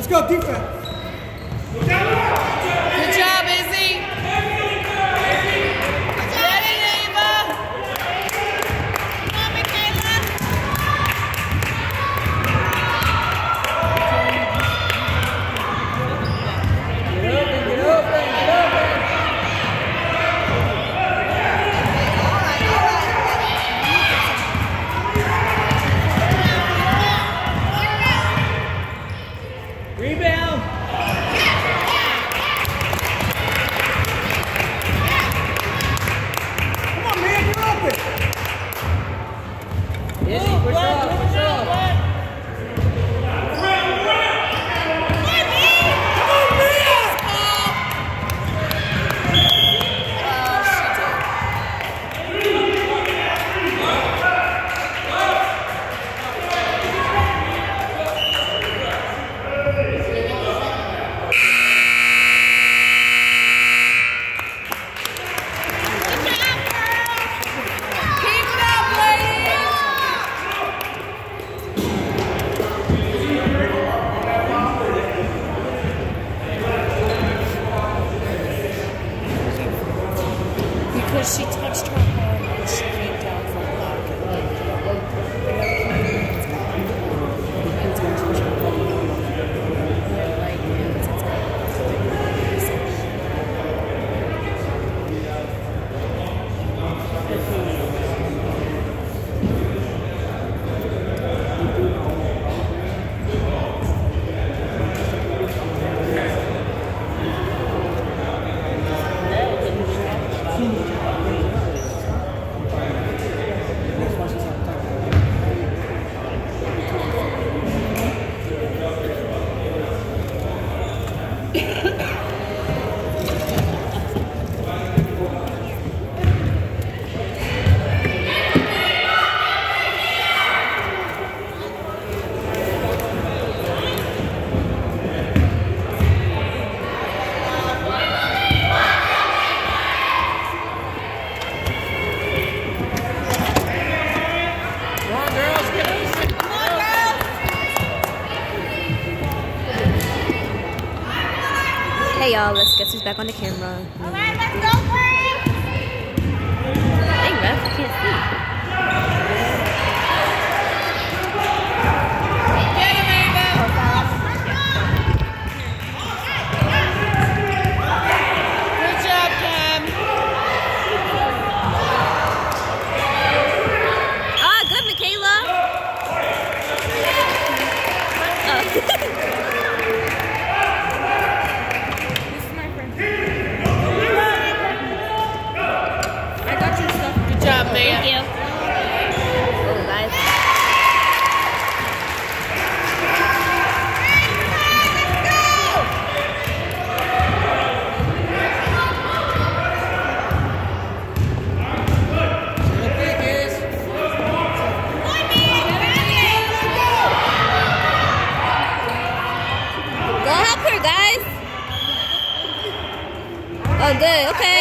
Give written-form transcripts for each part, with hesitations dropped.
Let's go, defense. Good job, Izzy. Get it, Ava. Come on, Michaela. Get open. Rebound. Come on, man, you're open. Izzy, push up. Because she touched her arm and she came down from the Hey y'all, let's get who's back on the camera. Alright, let's go, Frank! Hey ref, I can't see. Get him, Ava! Good job, Cam! Ah, good, Michaela. Good job, man. Thank you. Oh, guys. Go help her, guys. Oh, good. Okay.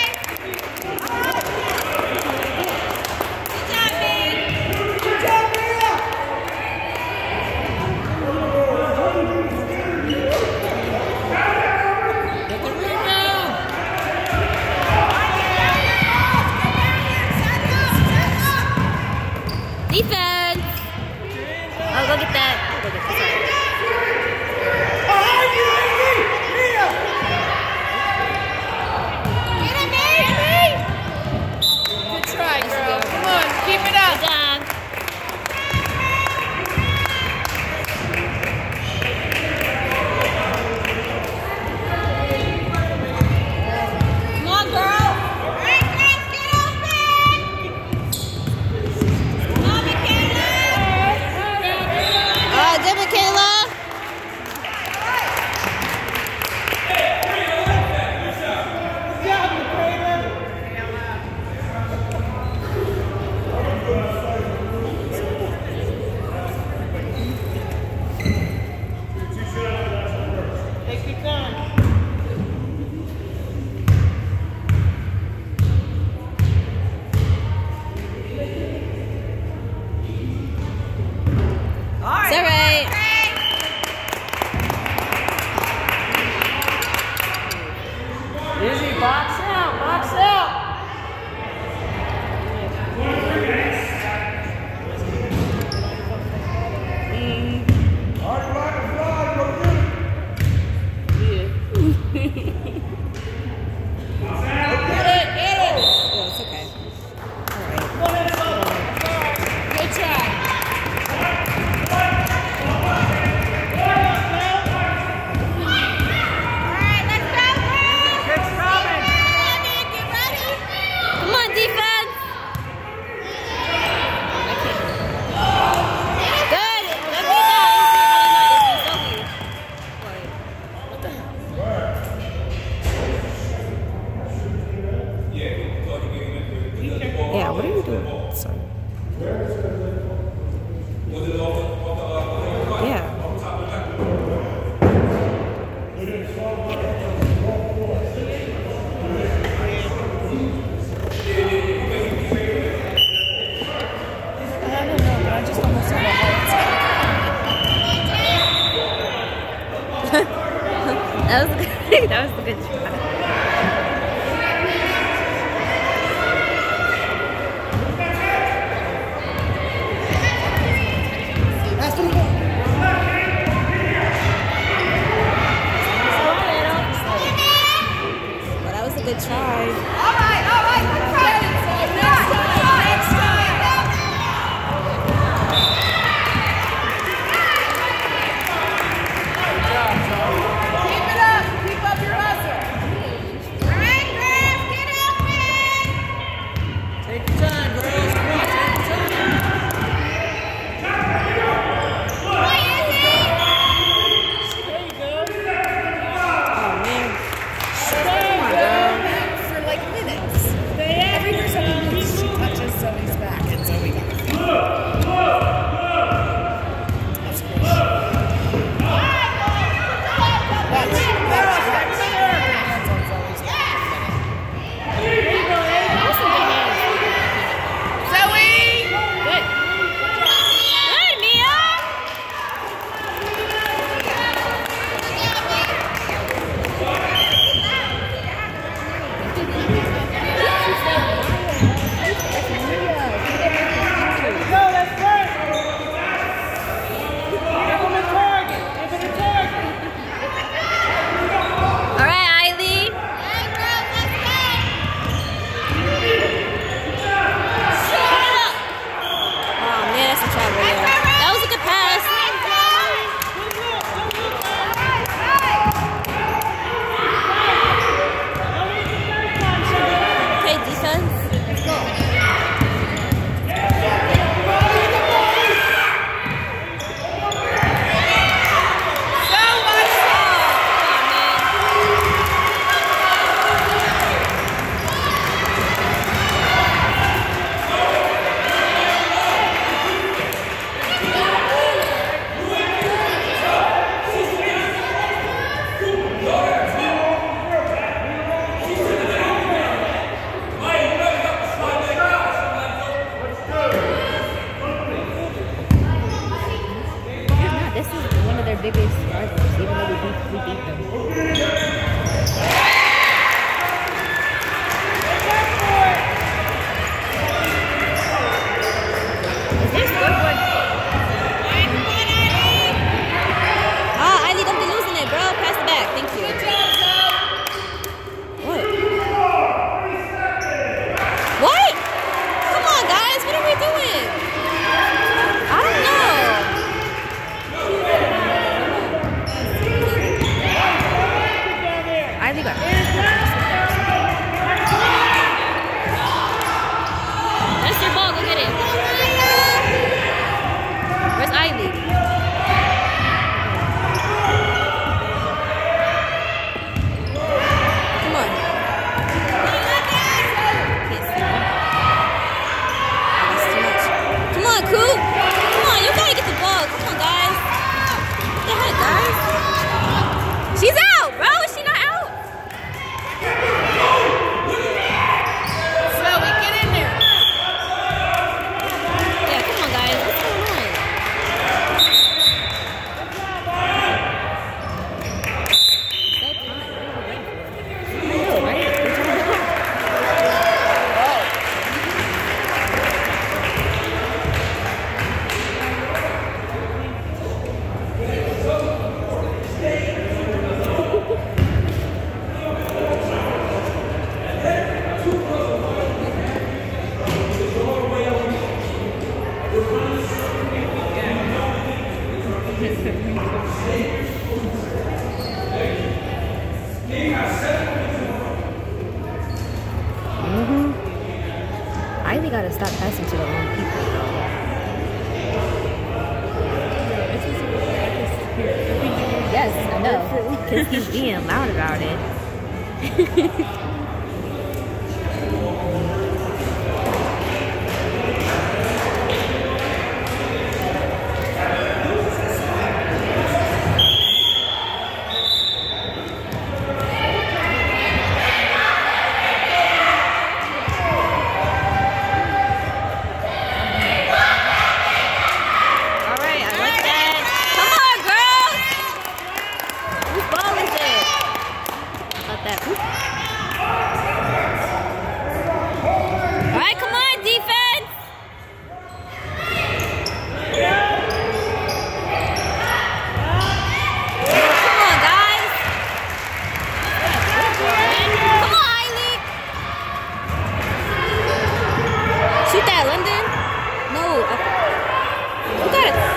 Defense! I'll go get that. I'll go get that. Behind you, Izzy! Mia! Get him, That was good. That was a good try. Well, that was a good try. All right. Next time. Keep it up. Keep up your hustle. All right, girls, get open. Take your time, girls. Come on, take your time. What is it? There you go. Oh, man. For like minutes. Every time Zoe moves, she touches Zoe's back, and Zoe got the feet. That's cool. Watch. Hands on Zoe's back. Zoe! Good. Good, Mia. Go, that's right. Give him a target. Give him a target. All right, Eiley. Oh, man, that's a trap right there. That was a good pass. Okay, defense. This is one of their biggest rivals, even though we beat them. Is there scoreboard? Ah, Eiley, don't be losing it, bro. Pass it back. Thank you. What? What? Come on, guys. What are we doing? I don't know. Eiley got That's your ball. Go get it. Where's Eiley? Come on. Can't see her. That's too much. Come on, Coop. Come on, you gotta get the ball. Come on, guys. What the heck, guys? She's out, bro. Is she not out? Zoe, get in there. Yeah, come on, guys. What's going on? That time. I know, right? Eiley gotta stop passing to the wrong people, though. Yes, I know. Because he's being loud about it. All right, I like that. Come on, girls. that. All right, come on, defense. Come on, guys. Come on, Eileen. Shoot that, London. No. You got it.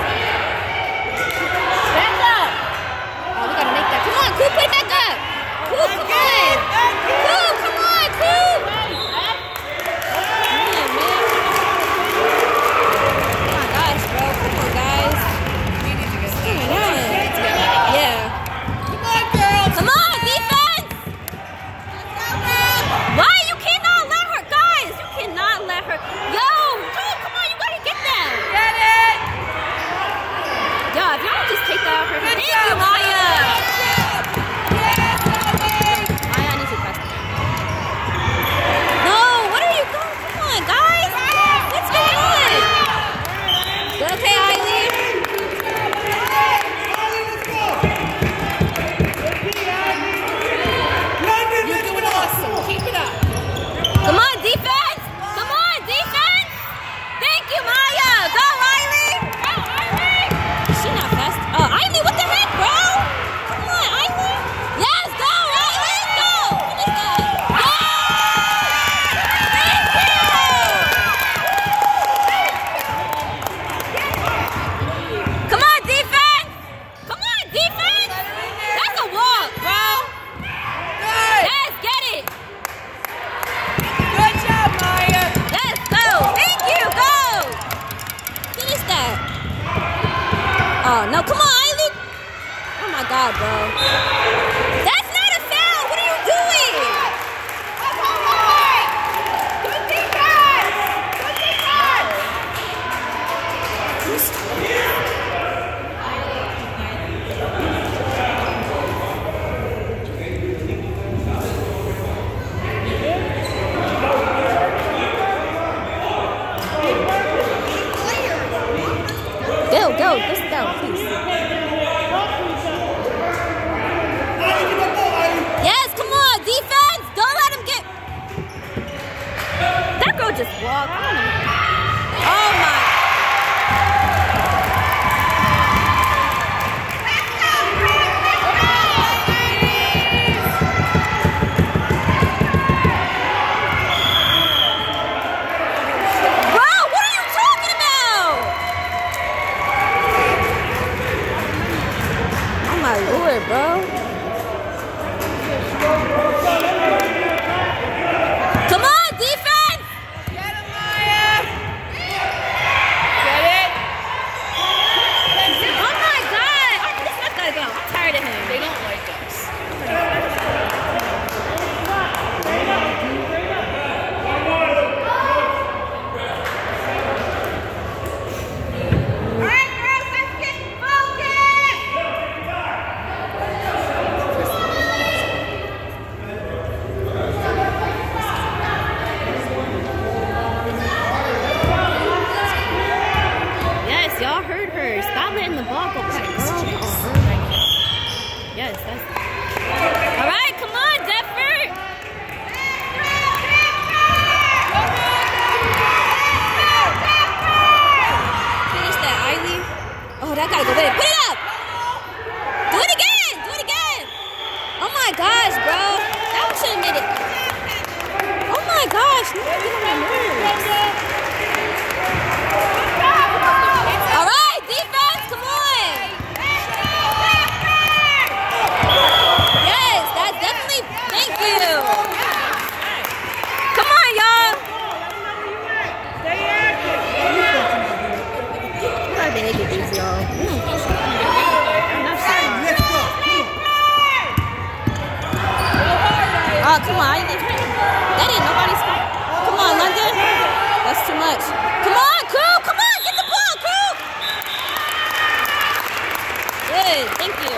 Back up. Oh, we gotta make that. Come on, Coop, play back up. Coop, come on. Coop, come on, Coop. Oh, no, come on, Eileen. Oh, my God, bro. That's not a foul. What are you doing? Good defense. Good defense. Go, let's go, please. Yes, come on, defense. Don't let him get. That girl just walked. Oh my. Lord, bro. Come on, defense! Get him, Maya! Get it? Oh my God! This guy's gotta go. I'm tired of him. They don't like us. Alright, girls, let's get focused! Y'all heard her. Stop letting the ball go back. Yes, that's. All right, come on, Deptford. Finish that, Eileen. Oh, that gotta go in. Put it up. Do it again. Do it again. Oh my gosh, bro. That one should have made it. Oh my gosh. Now I'm getting on my nerves. All right, defense, come on. Yes, that's definitely, thank you. Come on, y'all. Stay active. I think they get these, y'all. Oh, come on. That ain't nobody's. Come on, London. That's too much. Come on, Coop. Come on, get the ball, Coop. Good, thank you.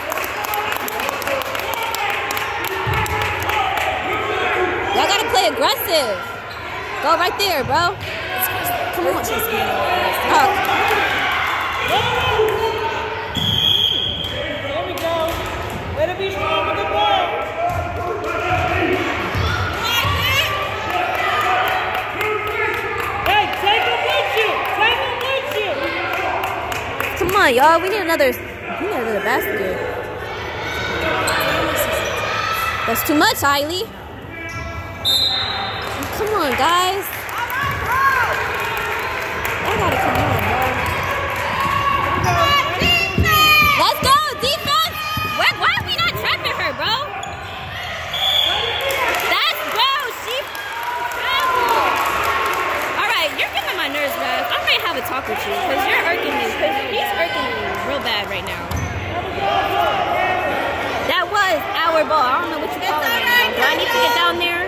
Y'all gotta play aggressive. Go right there, bro. Come on. Oh. There we go. Way to be strong with the ball. on, y'all. We need another basket. That's too much, Eiley. Come on, guys. I gotta come on, bro. Let's go, defense. Why are we not trapping her, bro? That's bro. She traveled. All right, you're getting on my nerves, guys. I may have a talk with you because you're irking me. Because he's irking me real bad right now. That was our ball. I don't know what you call it right now. Do I need to get down there?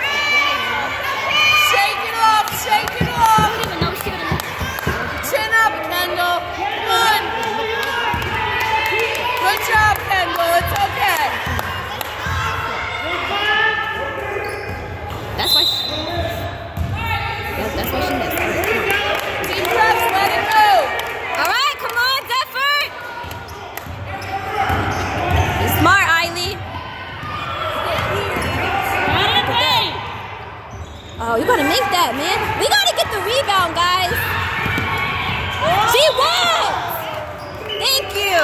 Shake it off, shake it off. I don't even know what she would have. Chin up, Kendall. Come on. Good job, Kendall. It's okay. That's why she missed. Deep breaths, let it go. All right, come on, Deptford. Be smart, Eiley. Oh, you gotta make that, man. We gotta get the rebound, guys. She won. Thank you.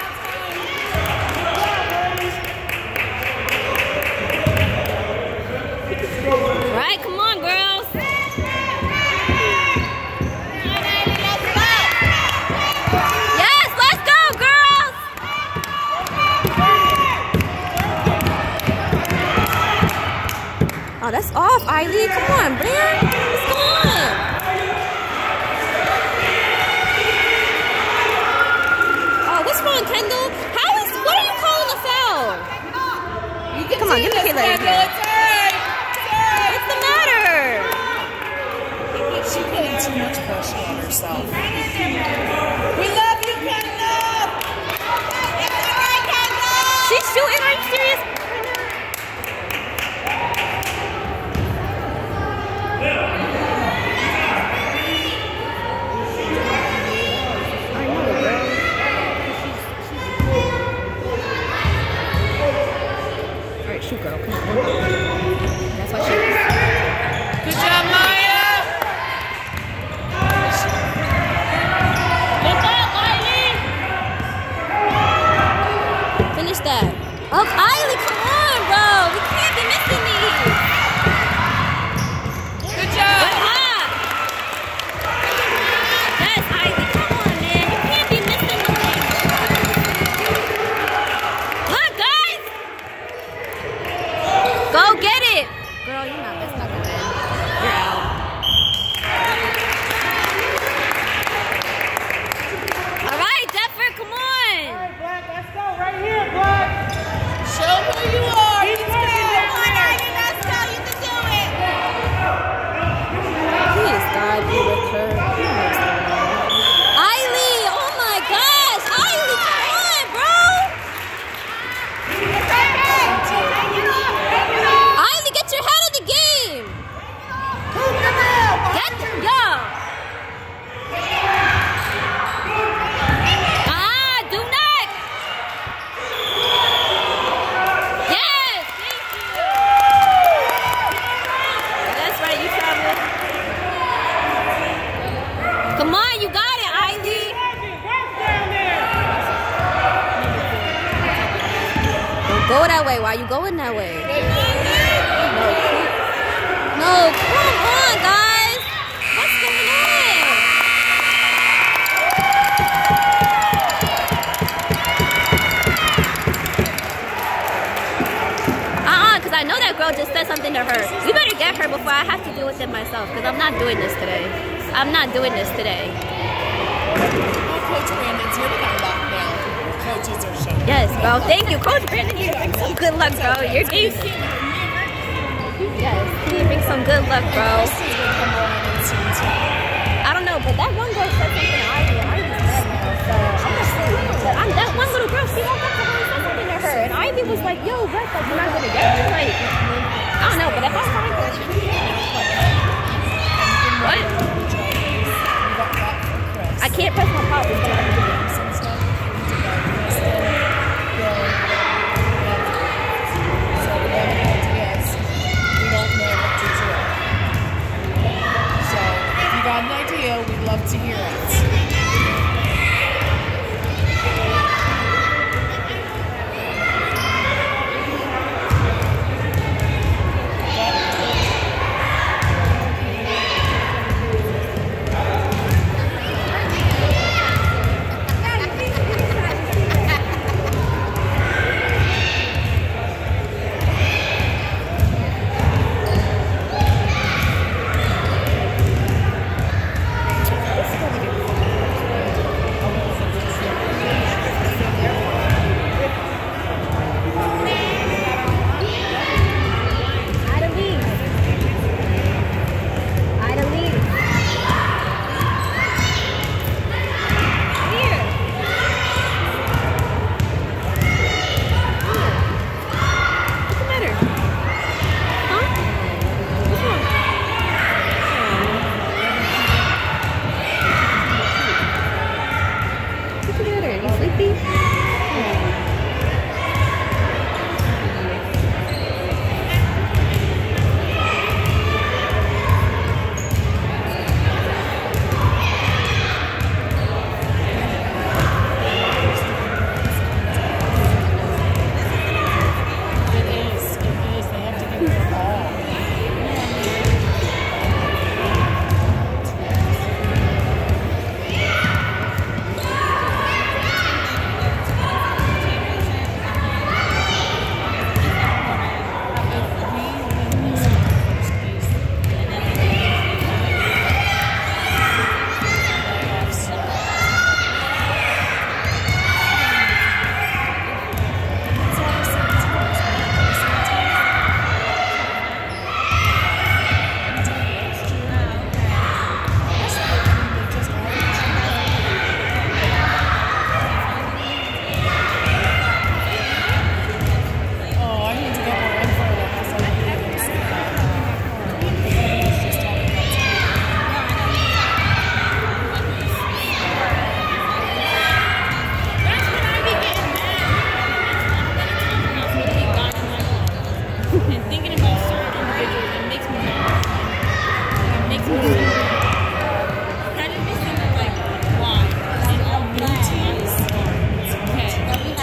All right, come on, girls. Yes, let's go, girls. Oh, that's off, Eiley. Come on, Blair. What's going on? Oh, what's wrong, Kendall? What are you calling a foul? Come on, give me a hit like Kendall. that. It's alright. What's the matter? She's putting too much pressure on herself. We love you, Kendall. It's alright, Kendall. She's shooting. Are you serious? Shoot, girl. Come on. That's what she is. Good job, Maya. Look up, Eiley. Finish that. Oh, Eiley, come on, bro. We can't be missing these. Good job. Yes, Eiley, come on, man. You can't be missing these. Look, guys. Go get it. Girl, you're not messing up with that. You're out. All right, Deptford, come on. All right, Black, let's go right here, Black. Show who you are. Keep pushing it. Come on, Eiley. Let's go. You can do it. Please, God, be with her. Eiley, oh my gosh. Eiley, come on, bro. Eiley, get your head of the game. Get them, yo. Do not. Yes, thank you. That's right, you travel. Come on, you got it, Eiley. Don't go that way. Why are you going that way? No, come on, guys. What's going on? Because I know that girl just said something to her. You better get her before I have to deal with it myself, because I'm not doing this today. I'm not doing this today. Coach Brandon's here to come back now. Coaches are showing. Yes, bro. Thank you. Coach Brandon, you bring some good luck, bro. Your team. Yes, you bring some good luck, bro. I don't know, but that one girl said something to Ivy, and Ivy's dead now, so I'm not sure. But that one little girl, she walked up to her and said something to her, and Ivy was like, yo, Rex, like, you're not gonna get her? Like, I don't know, but if I find her... What? I can't press my pop. We'd love to hear it. And thinking about certain individuals, it makes me nervous. It makes me sick. Can I just be simple, like, why? And all blue teams. Okay.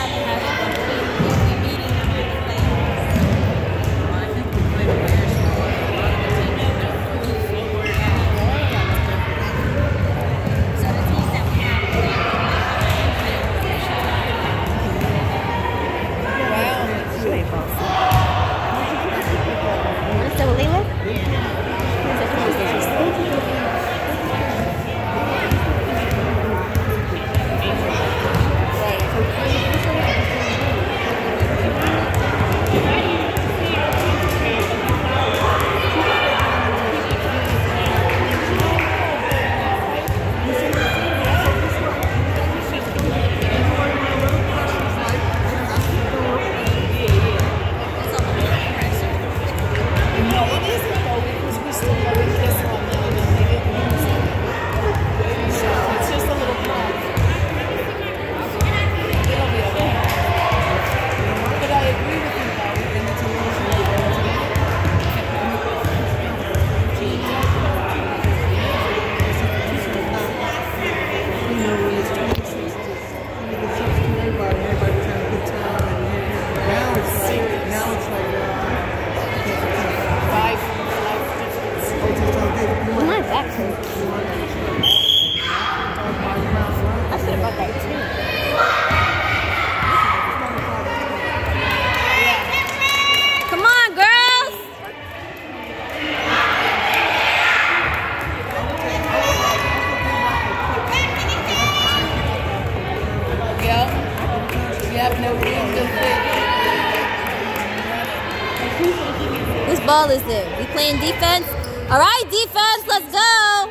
Whose ball is it? We playing defense? All right, defense, let's go.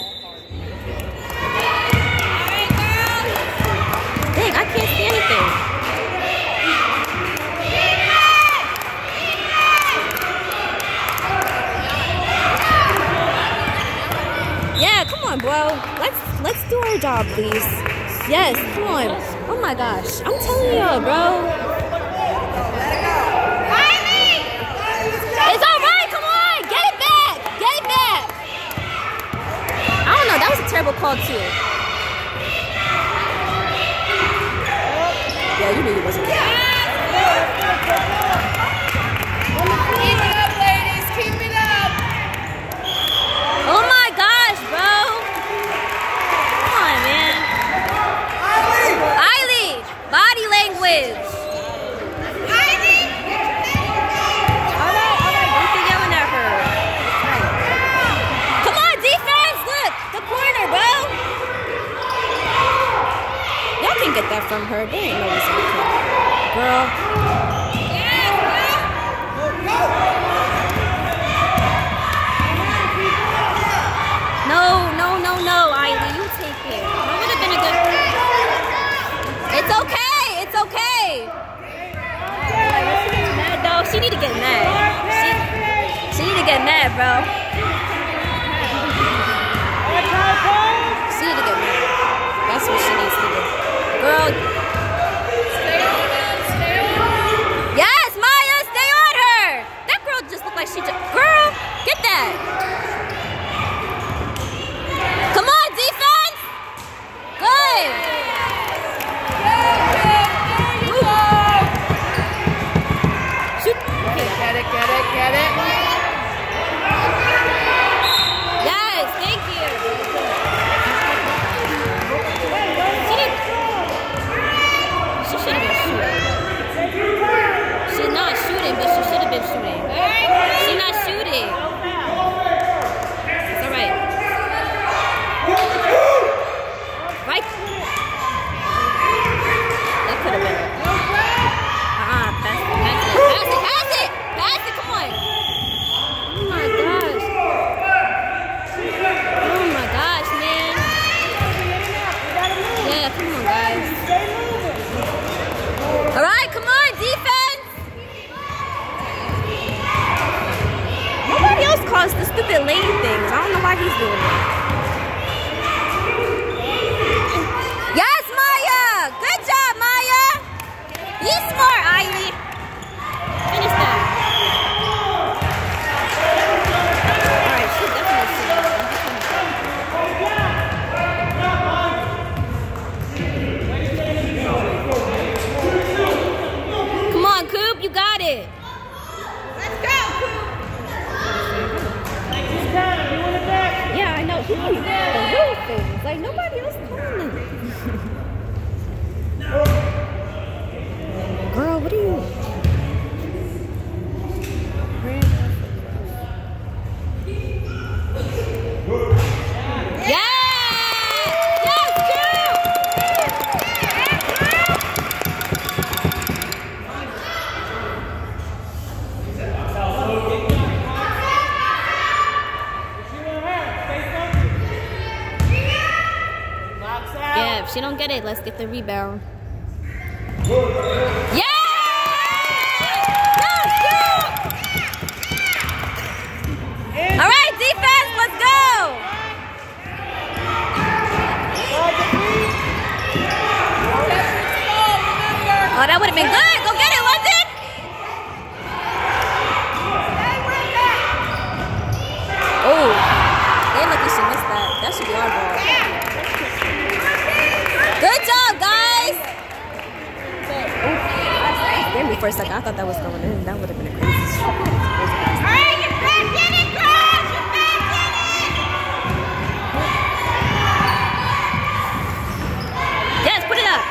Dang, I can't see anything. Yeah, come on, bro. Let's do our job, please. Yes, come on. Oh my gosh, I'm telling you, bro. It's all right. Come on, get it back. Get it back. I don't know. That was a terrible call too. Yeah, you knew it wasn't good. Keep it up, ladies. Keep it up. Oh my gosh, bro. Come on, man. Eiley, body language. Get that from her. They ain't no reason to kill. Girl. No, Eiley, you take it. That would have been a good. It's okay. It's okay. She gets mad though. She need to get mad. She need to get mad, bro. She need to get mad. That's what she needs to do. Girl. Stay on him. Stay on him. Yes, Maya, stay on her. That girl just looked like she just. Girl, get that. Come on, defense. Good. Shoot. Get it, get it, get it. Yes, thank you. She should have been shooting. She's not shooting, but she should have been shooting. She's not shooting. It's all right. Right. That could have been it. Pass it. Pass it. Come on. Oh my gosh. Oh my gosh, man. Yeah, come on, guys. All right, come on, defense. Nobody else calls the stupid lane things. I don't know why he's doing it. Yes, Maya. Good job, Maya. Be smart, Eiley. Finish that. you got it. Let's go. Yeah, I know. He keeps doing the little things. Like, nobody else calling them. Girl, what are you? Yeah! Yes, girl! Yeah, if she don't get it, let's get the rebound. Yeah! Yes, girl! All right, defense, let's go! Oh, that would have been good. Go get it, London. Oh, they lucky she missed that. That should be our ball. Good job, guys. Scared me for a second. I thought that was going in. That would have been a crazy shot. Alright, you're back in it, girls! You're back in it! Yes, put it up.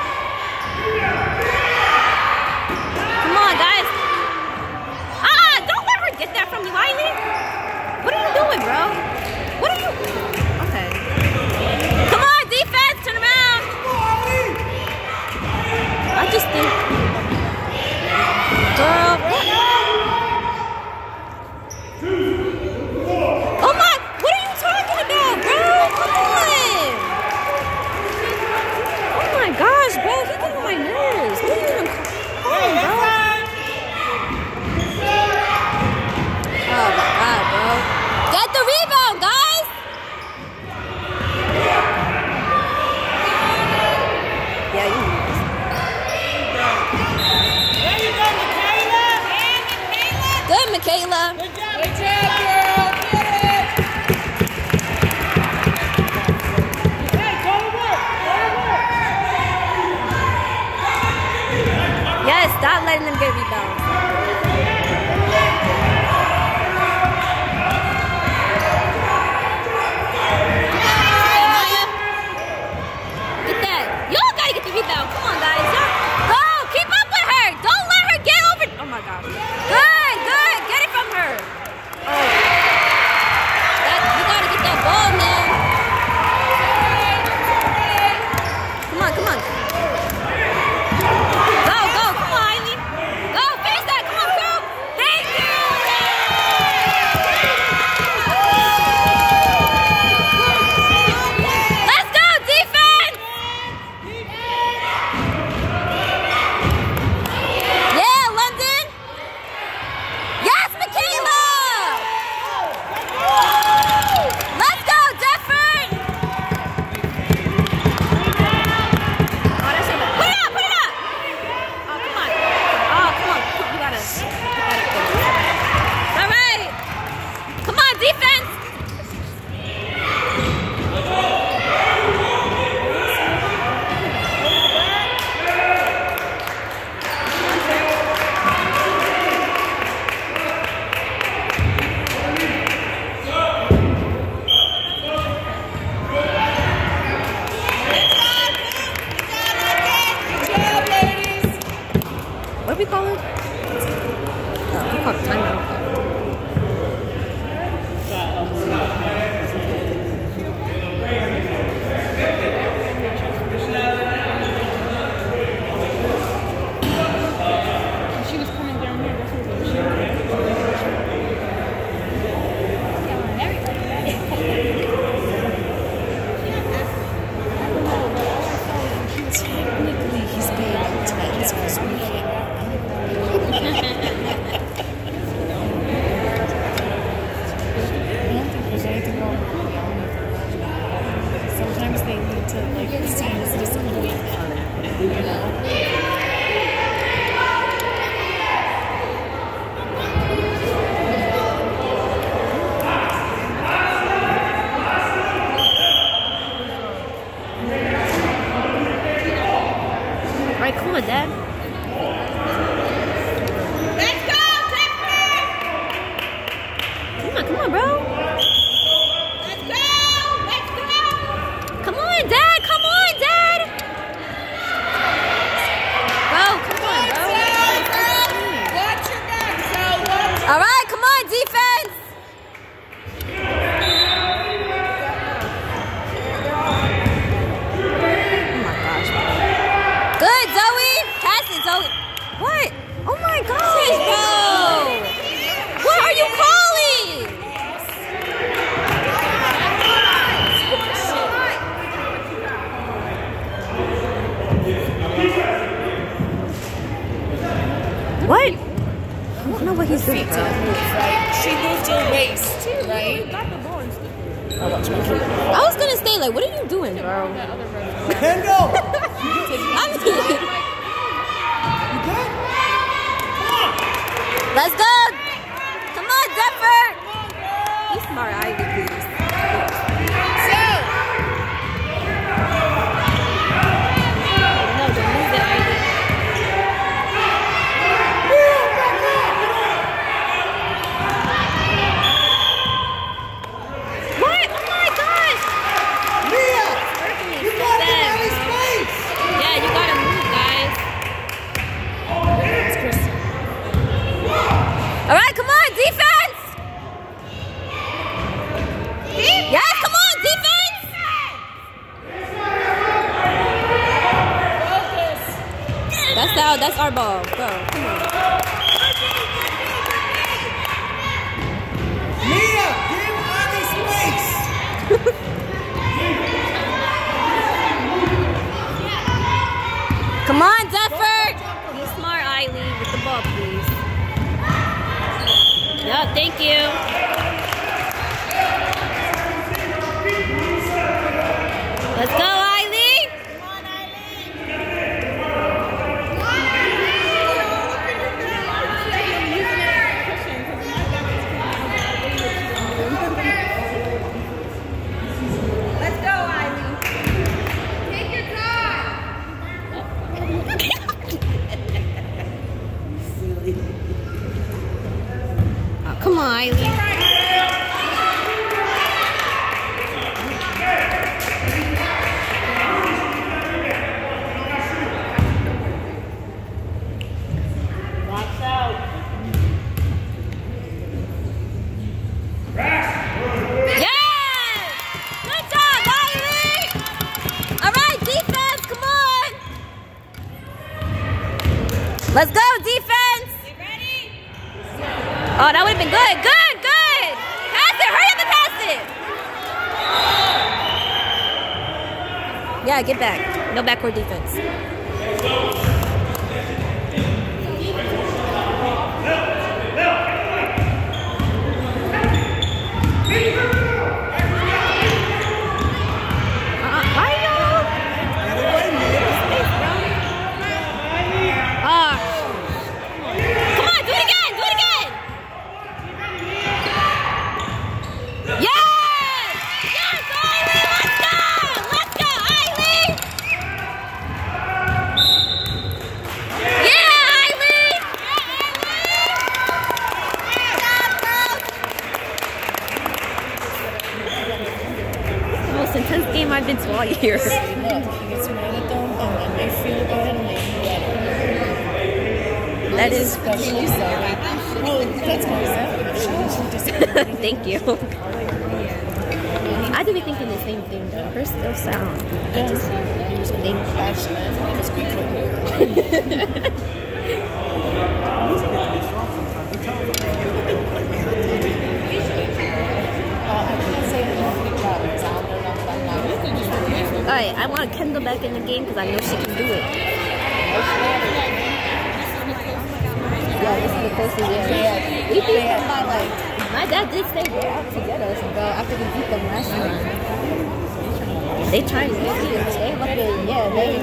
Come on, guys. Don't let her get that from you, Eileen. What are you doing, bro? What are you? Okay. Come on, defense, turn around. I just think, girl. Oh my, what are you talking about, bro? Come on. Oh my gosh, bro, he's getting on my nerves. What are you even calling, bro? Oh my god, bro. Get the rebound, guys! Yeah, you need this. There you go, Michaela. Good, Michaela. Good job, girl. Get it. Hey, go to work. Go to work. Yes, stop letting them get rebounds. Get that. Y'all gotta get the rebound. Come on, guys. Go. Keep up with her. Don't let her get over. Oh my gosh. Good, good. Get it from her. Oh. You gotta get that ball, man. Come on, come on. Go, go. Come on, Eileen. Go, finish that. Come on, girl. Thank you. Let's go, defense. Yeah, London. Yes, Michaela. Let's go, Deptford. Oh, that's so bad. Put it up, put it up. Oh, come on. Oh, come on. You gotta put that up there. All right. Come on, defense. What do we call it? We call it timeout. She was coming down here. That's what she Technically, he's being intense because we can't. All right, come on, defense. Oh my gosh. Good, Zoe. Pass it, Zoe. What? Oh my gosh, bro. What are you calling? What? I don't know what he's doing, bro. She moved your waist, right? I was gonna say, like, what are you doing, bro? Kendall! I'm Let's go! Come on, Deptford! Be smart, Ivy, please. No, don't move it, Ivy. What? Oh my gosh! Mia! You gotta get out of his face! Yeah, you gotta move, guys. All right, come on, defense! Yes, come on, defense! That's out. That's our ball. Go. Come on. Mia! Give Ivy space! Come on, Deptford! Be smart, Eileen, with the ball, please. Yeah, thank you. Let's go, Eileen! Come on, Let's go, Eileen. Take your time. Oh, come on, Eileen. Let's go, defense! You ready? Oh, that would have been good. Good, good! Pass it! Hurry up and pass it! Yeah, get back. No backward defense. Intense game I've been to all year. Look, he gets mad at them and then they feel about it and they get it. That is Especially Zoe. Oh, that's my Zoe. Thank you. I do be thinking the same thing though. Hers still sound. I just think Passionate. Just be Alright, I want Kendall back in the game because I know she can do it. Yeah, this is the closest yeah. We beat them by like, my dad did stay there out to get us after we beat them last time. They tried to get us. They fucking, yeah, they.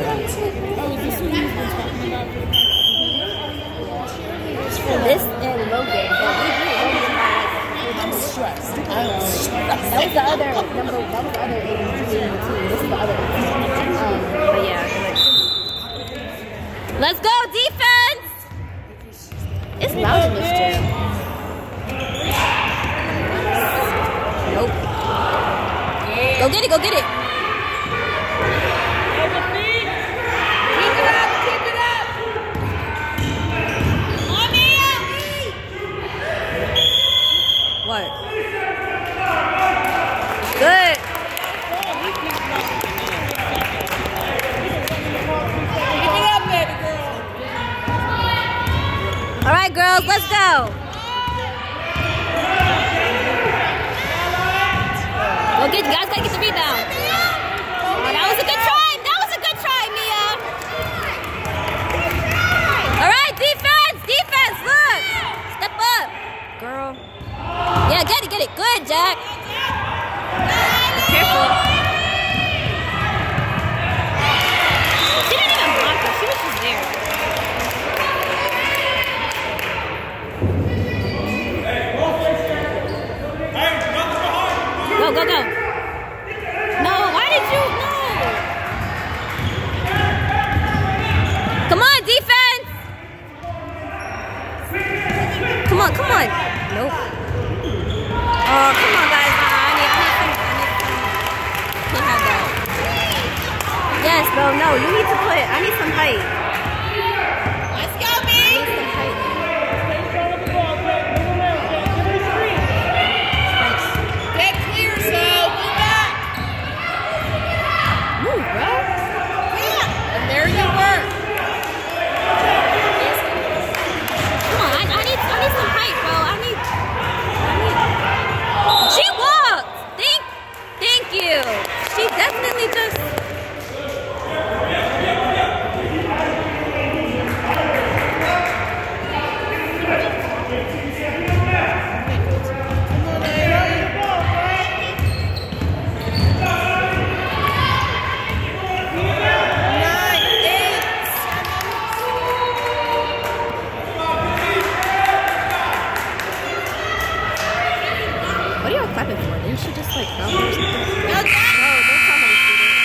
This and Logan, but we beat Logan by like. I'm stressed. I'm stressed. That was the other number. That was the other 82. This is the other. But yeah. Let's go defense. It's loud in this gym. Nope. Go get it. Go get it. Keep it up. Keep it up. On me. right, girls, let's go. Well, you guys gotta get the rebound. Oh, that was a good try. That was a good try, Mia. All right, defense, defense. Look, step up, girl. Yeah, get it. Good, Jack. Be careful. She didn't even block her. She was just there. Go. No, why did you? No. Come on, defense. Come on. Nope. Oh, come on, guys. I need some. Can't have that. Yes, bro. No, you need to put. I need some height. Let's go, I B. need some height. Get clear, so move back. Move, bro. Yeah. And there you were. Come on, I need some height, bro. I need. She walked. Thank you. She definitely just. What are you clapping for? Didn't she just like help or something? No, don't tell me to shoot it.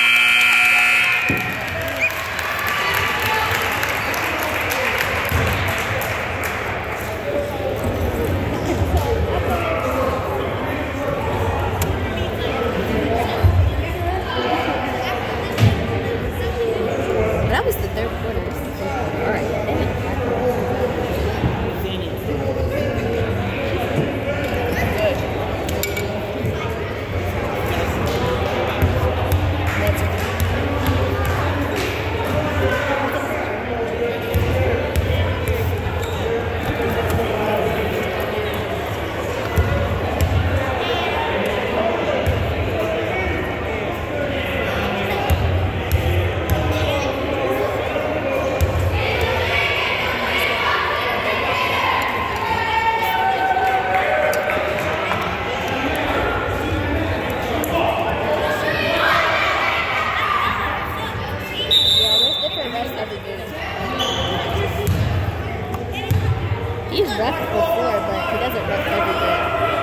That was the third quarter. This is the fourth quarter. All right. He's ref before, but he doesn't ref every day.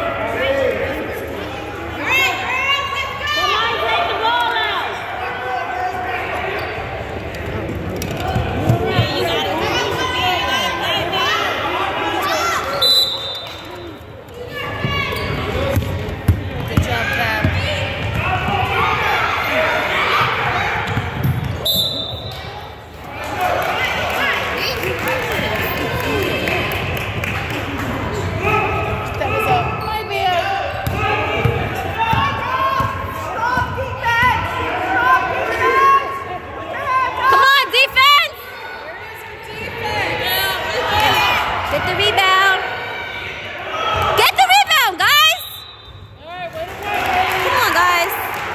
Good job, Cap. Get the rebound. Get the rebound, guys. Come on, guys.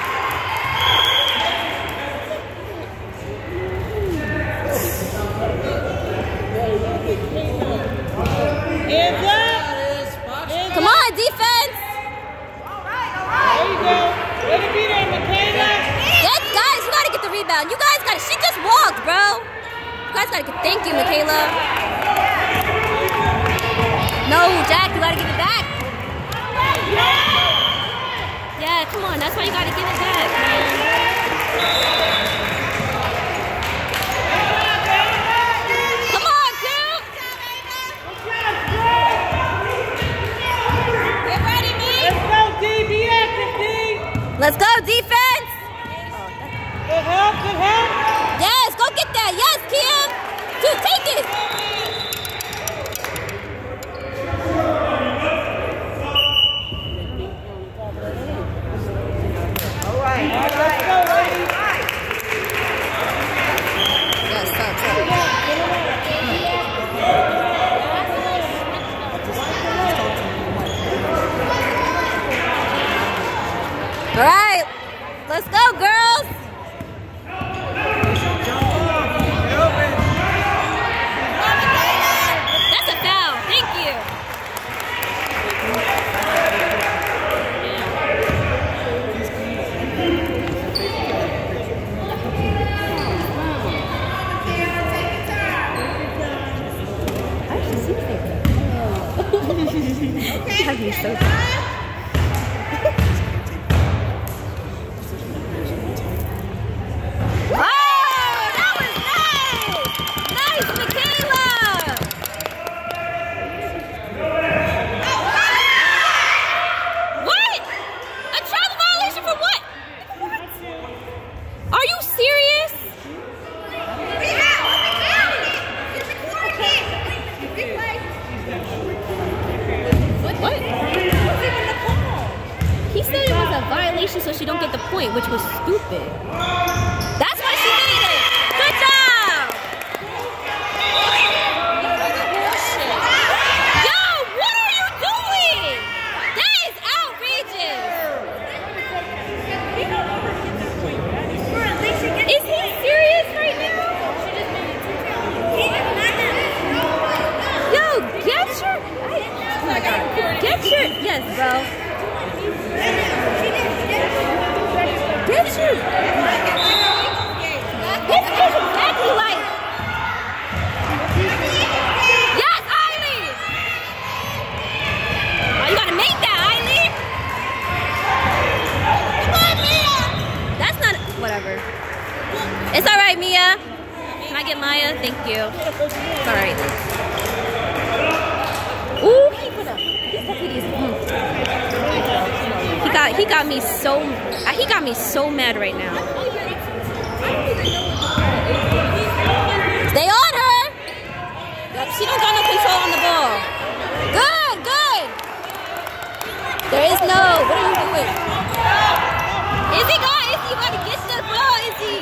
Come on, defense. There you go. Let it be there, Michaela. Yes, guys, you gotta get the rebound. You guys gotta. She just walked, bro. You guys gotta get. Thank you, Michaela. No, Jack, you gotta give it back. Yeah, come on, that's why you gotta give it back, man. Come on, dude. Get ready, me. Let's go, D. Be active, D. Let's go, defense. Good help. Yes, go get that. Yes, Kim. Dude, take it. Have me so so she don't get the point, which was stupid. That's why she made it. Good job. Yo, what are you doing? That is outrageous. Is he serious right now? Yo, get your. Oh my God. Get your. Yes, bro. Get you! This is exactly like... Yes, Eileen! Oh, you gotta make that, Eileen! Come on, Mia! That's not... Whatever. It's alright, Mia. Can I get Maya? Thank you. It's alright. Ooh, he put up. He got me so mad right now. Stay on her. Yep, she don't got no control on the ball. Good, good. There is no. What are you doing? Izzy, you gotta get the ball, Izzy.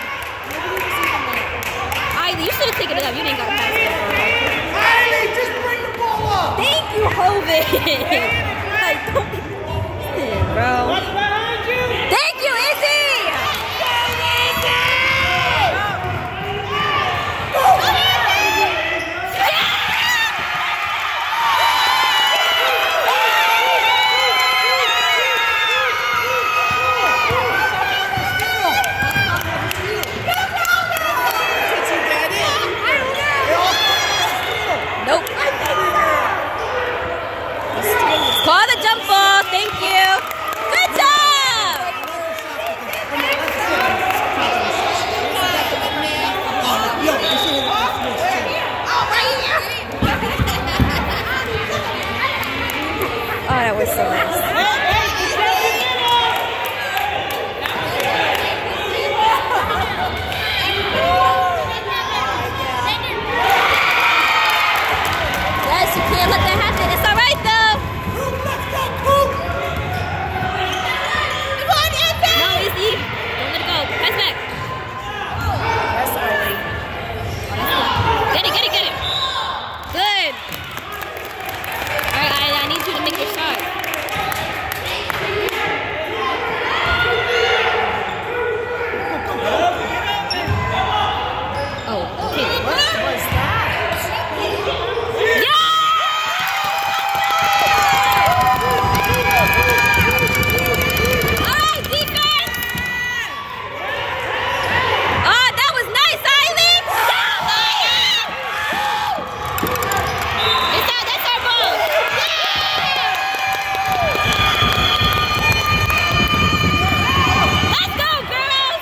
Ivy, you should have taken it up. You didn't gotta pass it. Riley, just bring the ball up. Thank you, Hovind. Like, don't be bro. What's behind you? Thank you, Izzy! Nope. Call the jump ball. Thank you. Good job. Oh, that was so nice. Yes, you can't let that happen. It's all right, though. No, Izzy. Don't let it go. Pass back. That's early. Get it, get it, get it. Good. All right, I need you to make your shot. Oh, okay. What was that? Yeah! All right, defense. Oh, that was nice, Eileen. That's our ball. Let's go, girls.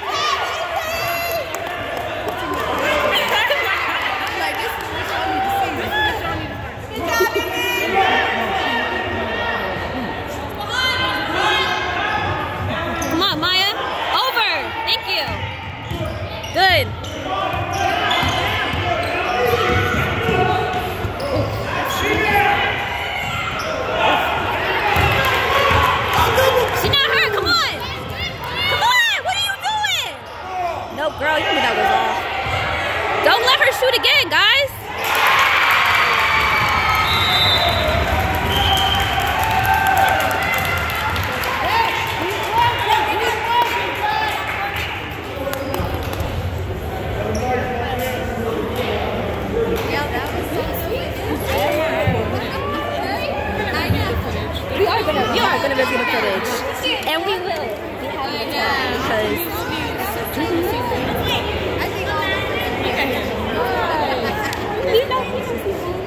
Come on, Maya. Over. Thank you. Good. She's not hurt. Come on. Come on. What are you doing? Nope, girl. You knew that was off. Don't let her shoot again, guys. We are gonna review the footage, and we will. Because we know.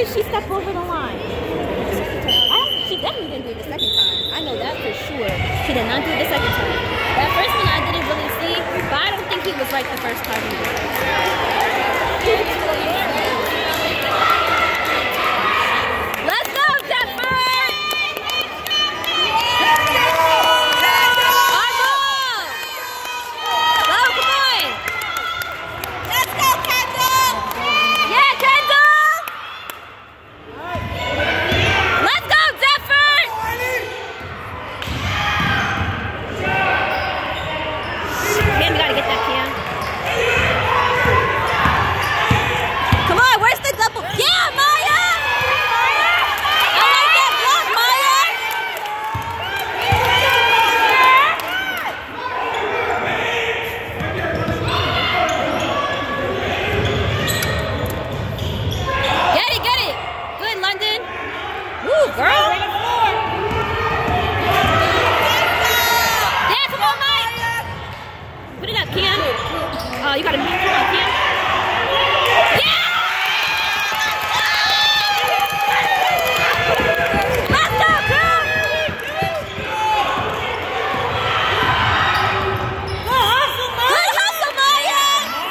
did she step over the line? She definitely didn't do it the second time. I know that for sure. She did not do it the second time. That first one I didn't really see, but I don't think he was right the first time either. Let's go, Deptford! Our ball! Go, come on! Let's go, Kendall! Yeah, Kendall! Let's go, Deptford! Cam, you gotta get that, Cam. Come on, where's the double? Yeah, Maya! I like that block, Maya! Get it! Good, London. Woo, girl! Yeah, come on, Mike! Put it up, Cam. Oh, you gotta move. Come on, Cam. Yeah! Let's go, girl! Good hustle, Maya!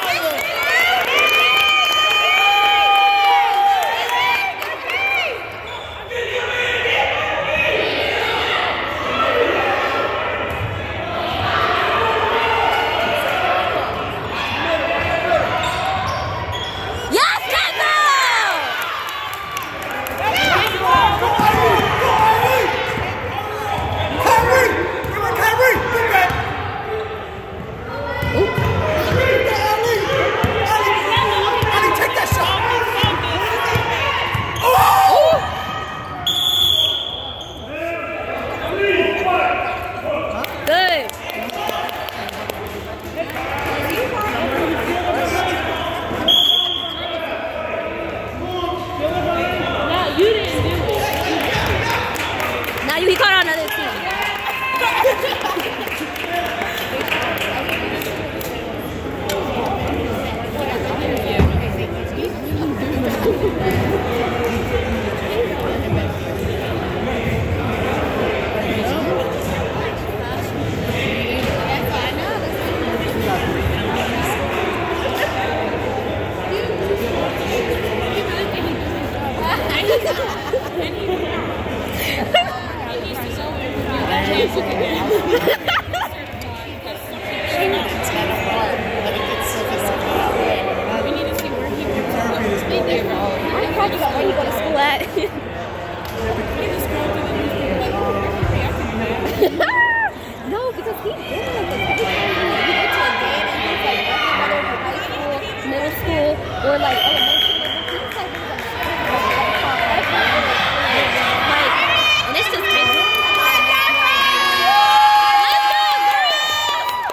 Yes, Kendall! Good. No, you didn't do it. Now he caught on another team. I'm probably about where you go to school at. No, because he's doing like this every time he gets to a game and he's like whether it's high school, middle school, or like elementary level, he's like and it's just kind of let's go, girls!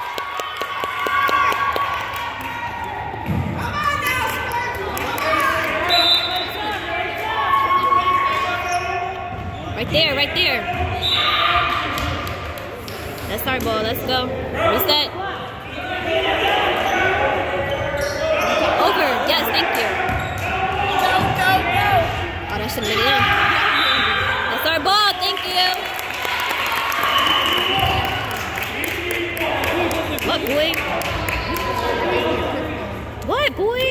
Right there. That's our ball. Let's go. Reset. Over. Yes, thank you. Oh, that should have made it in. That's our ball. Thank you. What, boy? What, boy?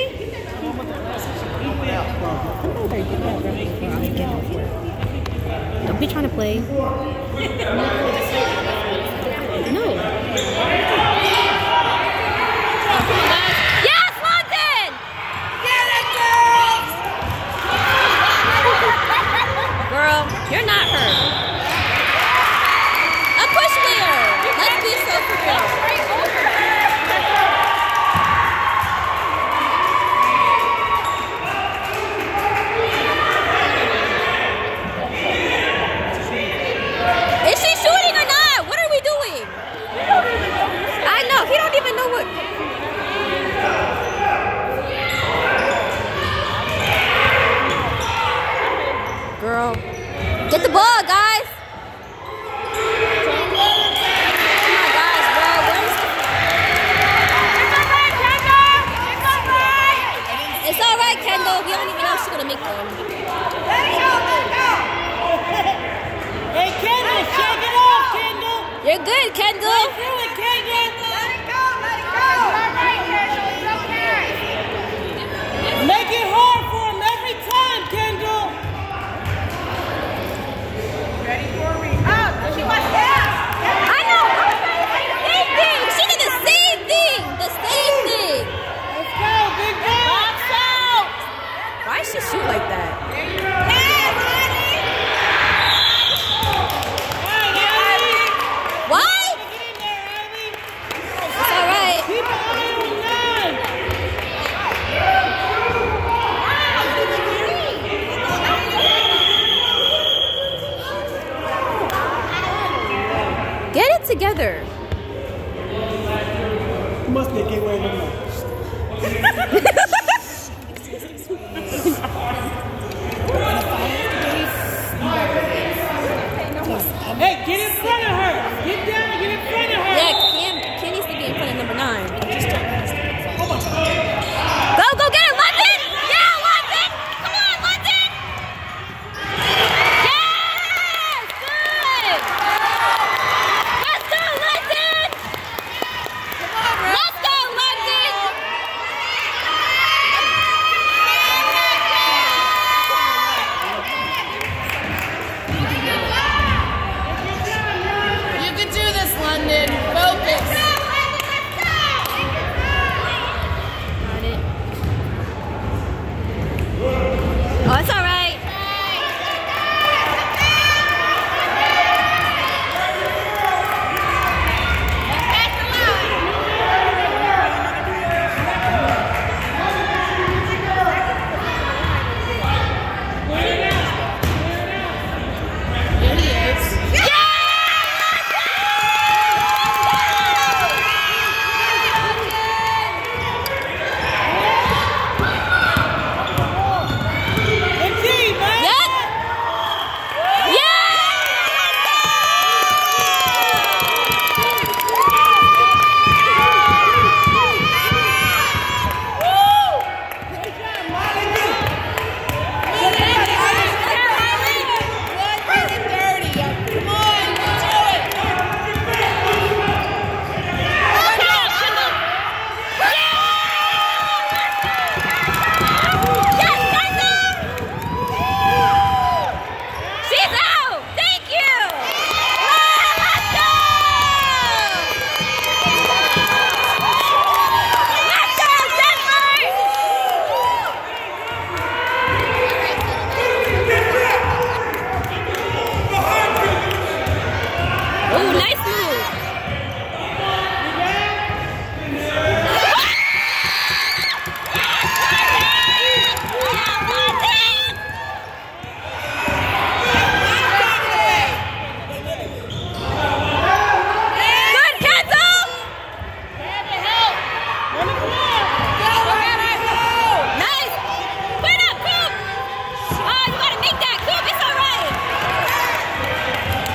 Don't be trying to play. No. Yes, London! Girl, you're not her. A push player. Let's be so real. Is she shooting or not? What are we doing? I know. He don't even know what. Girl. Get the ball, guys. Come on, guys, bro. Where's the... It's all right, Kendall. We don't even know if she's going to make one. It must be a gateway alumni. Hey, get in front of her! Get down and get in front of her! Yeah, Kim needs to be in front of number 9. Go get it, London! Yeah, London! Come on, London! Yes! Good! Let's go, London! Let's go, London! You can do this, London. Focus. Oh, it's all right.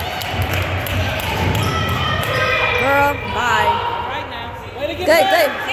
Good.